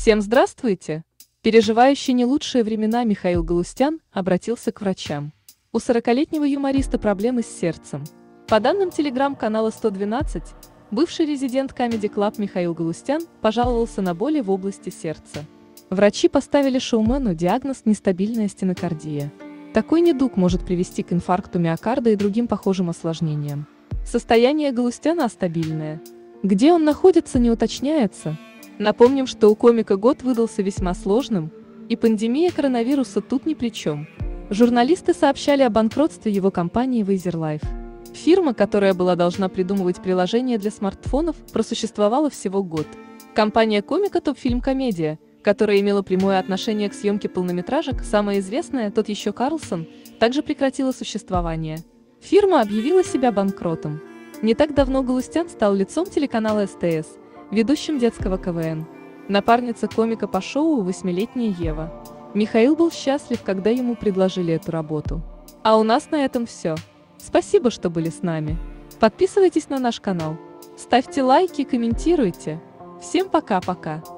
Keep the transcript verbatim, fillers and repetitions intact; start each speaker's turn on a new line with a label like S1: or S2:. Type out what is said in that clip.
S1: Всем здравствуйте! Переживающий не лучшие времена Михаил Галустян обратился к врачам. У сорокалетнего юмориста проблемы с сердцем. По данным телеграм-канала сто двенадцать, бывший резидент Comedy Club Михаил Галустян пожаловался на боли в области сердца. Врачи поставили шоумену диагноз нестабильная стенокардия. Такой недуг может привести к инфаркту миокарда и другим похожим осложнениям. Состояние Галустяна стабильное. Где он находится, не уточняется. Напомним, что у комика год выдался весьма сложным, и пандемия коронавируса тут ни при чем. Журналисты сообщали о банкротстве его компании Weiser Life. Фирма, которая была должна придумывать приложения для смартфонов, просуществовала всего год. Компания комика Top Film Комедия, которая имела прямое отношение к съемке полнометражек, самая известная, тот еще Карлсон, также прекратила существование. Фирма объявила себя банкротом. Не так давно Галустян стал лицом телеканала СТС, ведущим детского КВН. Напарница комика по шоу восьмилетняя Ева. Михаил был счастлив, когда ему предложили эту работу. А у нас на этом все. Спасибо, что были с нами. Подписывайтесь на наш канал. Ставьте лайки, комментируйте. Всем пока-пока.